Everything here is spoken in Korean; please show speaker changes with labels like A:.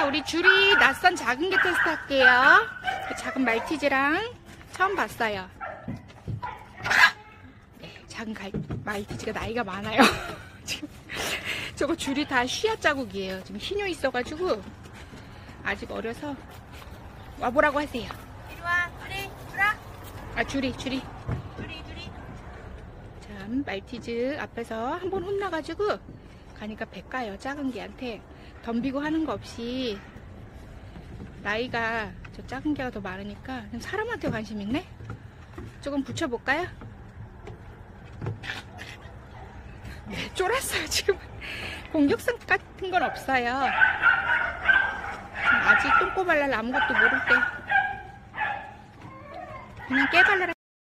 A: 우리 줄이 낯선 작은 개 테스트 할게요. 그 작은 말티즈랑 처음 봤어요. 네, 작은 말티즈가 나이가 많아요. 지금 저거 줄이 다 쉬야 자국이에요. 지금 흰효 있어가지고 아직 어려서 와보라고 하세요.
B: 이리 와, 줄이, 줄아.
A: 아, 줄이.
B: 줄이.
A: 참, 말티즈 앞에서 한번 혼나가지고 가니까 배까요. 작은 개한테 덤비고 하는 거 없이. 나이가 저 작은 개가 더 많으니까 그냥 사람한테 관심 있네. 조금 붙여볼까요? 네, 쫄았어요. 지금 공격성 같은 건 없어요. 아직 똥꼬발랄 아무것도 모를 때 그냥 깨발랄